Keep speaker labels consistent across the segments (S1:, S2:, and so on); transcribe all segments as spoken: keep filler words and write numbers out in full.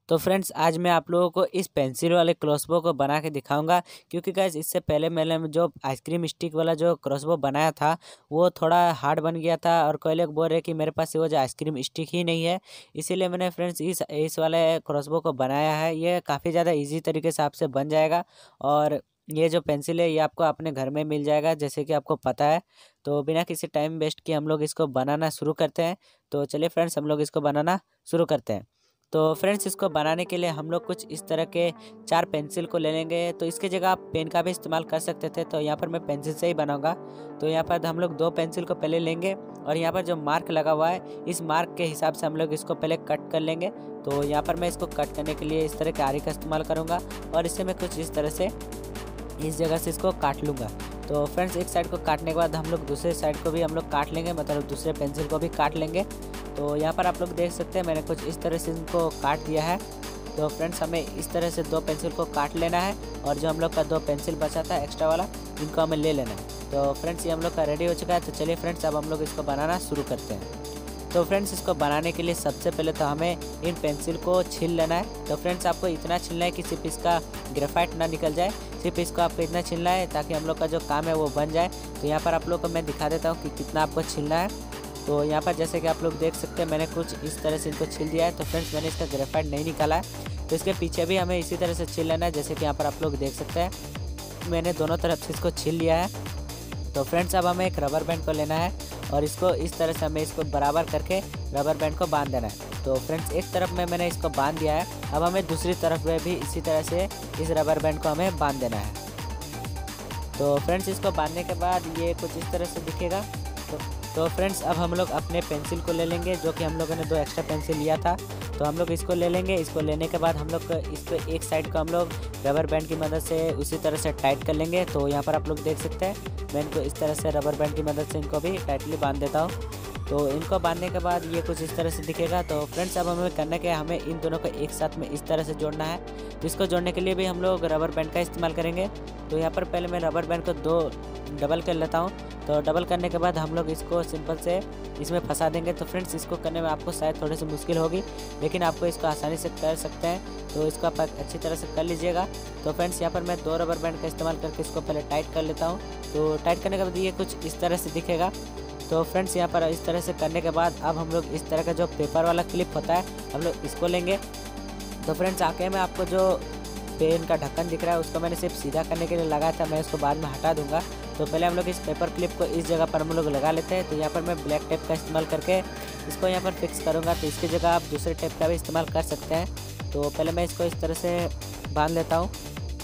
S1: तो फ्रेंड्स आज मैं आप लोगों को इस पेंसिल वाले क्रॉसबो को बना के दिखाऊंगा, क्योंकि गाइस इससे पहले मैंने जो आइसक्रीम स्टिक वाला जो क्रॉसबो बनाया था वो थोड़ा हार्ड बन गया था और कोई लोग बोल रहे कि मेरे पास वो जो आइसक्रीम स्टिक ही नहीं है। इसीलिए मैंने फ्रेंड्स इस इस वाले क्रॉसबो को बनाया है। ये काफ़ी ज़्यादा ईजी तरीके से आपसे बन जाएगा और ये जो पेंसिल है ये आपको अपने घर में मिल जाएगा, जैसे कि आपको पता है। तो बिना किसी टाइम वेस्ट किए हम लोग इसको बनाना शुरू करते हैं। तो चलिए फ्रेंड्स हम लोग इसको बनाना शुरू करते हैं। तो फ्रेंड्स इसको बनाने के लिए हम लोग कुछ इस तरह के चार पेंसिल को ले लेंगे। तो इसकी जगह आप पेन का भी इस्तेमाल कर सकते थे, तो यहाँ पर मैं पेंसिल से ही बनाऊंगा। तो यहाँ पर हम लोग दो पेंसिल को पहले लेंगे और यहाँ पर जो मार्क लगा हुआ है इस मार्क के हिसाब से हम लोग इसको पहले कट कर लेंगे। तो यहाँ पर मैं इसको कट करने के लिए इस तरह के आरी का इस्तेमाल करूँगा और इससे मैं कुछ इस तरह से इस जगह से इसको काट लूँगा। तो फ्रेंड्स एक साइड को काटने के बाद हम लोग दूसरे साइड को भी हम लोग काट लेंगे, मतलब दूसरे पेंसिल को भी काट लेंगे। तो यहाँ पर आप लोग देख सकते हैं मैंने कुछ इस तरह से इनको काट दिया है। तो फ्रेंड्स हमें इस तरह से दो पेंसिल को काट लेना है और जो हम लोग का दो पेंसिल बचा था एक्स्ट्रा वाला इनको हमें ले लेना है। तो फ्रेंड्स ये हम लोग का रेडी हो चुका है। तो चलिए फ्रेंड्स अब हम लोग इसको बनाना शुरू करते हैं। तो फ्रेंड्स इसको बनाने के लिए सबसे पहले तो हमें इन पेंसिल को छील लेना है। तो फ्रेंड्स आपको इतना छीलना है कि सिर्फ इसका ग्रेफाइट ना निकल जाए, सिर्फ इसको आपको इतना छीलना है ताकि हम लोग का जो काम है वो बन जाए। तो यहाँ पर आप लोग को मैं दिखा देता हूँ कि कितना आपको छीलना है। तो यहाँ पर जैसे कि आप लोग देख सकते हैं मैंने कुछ इस तरह से इनको छील दिया है। तो फ्रेंड्स मैंने इसका ग्रेफाइट नहीं निकाला है, तो इसके पीछे भी हमें इसी तरह से छील लेना है, जैसे कि यहाँ पर आप लोग देख सकते हैं मैंने दोनों तरफ से इसको छील लिया है। तो फ्रेंड्स अब हमें एक रबर बैंड को लेना है और इसको इस तरह से हमें इसको बराबर करके रबर बैंड को बांध देना है। तो फ्रेंड्स एक तरफ में मैंने इसको बांध दिया है, अब हमें दूसरी तरफ में भी इसी तरह से इस रबर बैंड को हमें बांध देना है। तो फ्रेंड्स इसको बांधने के बाद ये कुछ इस तरह से दिखेगा। तो तो फ्रेंड्स अब हम लोग अपने पेंसिल को ले लेंगे, जो कि हम लोगों ने दो एक्स्ट्रा पेंसिल लिया था। तो हम लोग इसको ले लेंगे। इसको लेने के बाद हम लोग इसको एक साइड को हम लोग रबर बैंड की मदद से उसी तरह से टाइट कर लेंगे। तो यहाँ पर आप लोग देख सकते हैं मैं इनको इस तरह से रबर बैंड की मदद से इनको भी टाइटली बांध देता हूँ। तो इनको बांधने के बाद ये कुछ इस तरह से दिखेगा। तो फ्रेंड्स अब हमें करना क्या है, हमें इन दोनों को एक साथ में इस तरह से जोड़ना है। तो इसको जोड़ने के लिए भी हम लोग रबर बैंड का इस्तेमाल करेंगे। तो यहाँ पर पहले मैं रबर बैंड को दो डबल कर लेता हूँ। तो डबल करने के बाद हम लोग इसको सिंपल से इसमें फंसा देंगे। तो फ्रेंड्स इसको करने में आपको शायद थोड़ी सी मुश्किल होगी, लेकिन आपको इसको आसानी से कर सकते हैं। तो इसको आप अच्छी तरह से कर लीजिएगा। तो फ्रेंड्स यहाँ पर मैं दो रबर बैंड का इस्तेमाल करके इसको पहले टाइट कर लेता हूँ। तो टाइट करने के बाद ये कुछ इस तरह से दिखेगा। तो फ्रेंड्स यहाँ पर इस तरह से करने के बाद अब हम लोग इस तरह का जो पेपर वाला क्लिप होता है हम लोग इसको लेंगे। तो फ्रेंड्स आगे में आपको जो पेन का ढक्कन दिख रहा है उसको मैंने सिर्फ सीधा करने के लिए लगाया था, मैं इसको बाद में हटा दूंगा। तो पहले हम लोग इस पेपर क्लिप को इस जगह पर हम लोग लगा लेते हैं। तो यहाँ पर मैं ब्लैक टेप का इस्तेमाल करके इसको यहाँ पर फिक्स करूँगा। तो इसकी जगह आप दूसरे टेप का भी इस्तेमाल कर सकते हैं। तो पहले मैं इसको इस तरह से बांध लेता हूँ।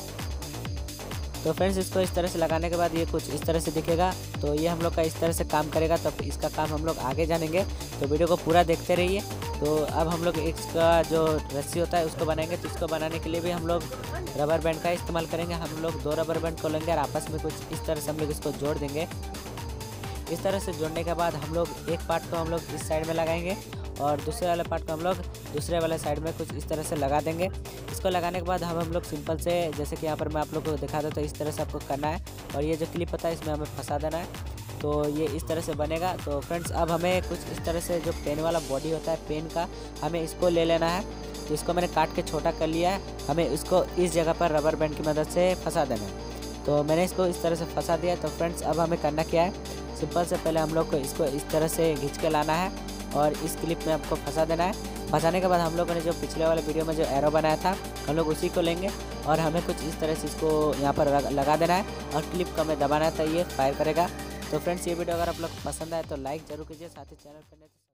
S1: तो फ्रेंड्स इसको इस तरह से लगाने के बाद ये कुछ इस तरह से दिखेगा। तो ये हम लोग का इस तरह से काम करेगा। तो इसका काम हम लोग आगे जानेंगे, तो वीडियो को पूरा देखते रहिए। तो अब हम लोग इसका जो रस्सी होता है उसको बनाएंगे। तो इसको बनाने के लिए भी हम लोग रबर बैंड का इस्तेमाल करेंगे। हम लोग दो रबर बैंड को लेंगे और आपस में कुछ इस तरह से हम लोग इसको जोड़ देंगे। इस तरह से जोड़ने के बाद हम लोग एक पार्ट को हम लोग इस साइड में लगाएंगे और दूसरे वाले पार्ट को हम लोग दूसरे वाले साइड में कुछ इस तरह से लगा देंगे। इसको लगाने के बाद हम हम लोग सिंपल से, जैसे कि यहाँ पर मैं आप लोग को दिखा दूँ, तो इस तरह से आपको करना है और ये जो क्लिप होता है इसमें हमें फंसा देना है। तो ये इस तरह से बनेगा। तो फ्रेंड्स अब हमें कुछ इस तरह से जो पेन वाला बॉडी होता है पेन का, हमें इसको ले लेना है। तो इसको मैंने काट के छोटा कर लिया है, हमें इसको इस जगह पर रबर बैंड की मदद से फंसा देना है। तो मैंने इसको इस तरह से फंसा दिया। तो फ्रेंड्स अब हमें करना क्या है, सिंपल से पहले हम लोग को इसको इस तरह से खींच के लाना है और इस क्लिप में आपको फंसा देना है। फंसाने के बाद हम लोगों ने जो पिछले वाले वीडियो में जो एरो बनाया था हम लोग उसी को लेंगे और हमें कुछ इस तरह से इसको यहाँ पर लगा देना है और क्लिप को हमें दबाना है, तो ये फायर करेगा। तो फ्रेंड्स ये वीडियो अगर आप लोग पसंद आए तो लाइक जरूर कीजिए, साथ ही चैनल पर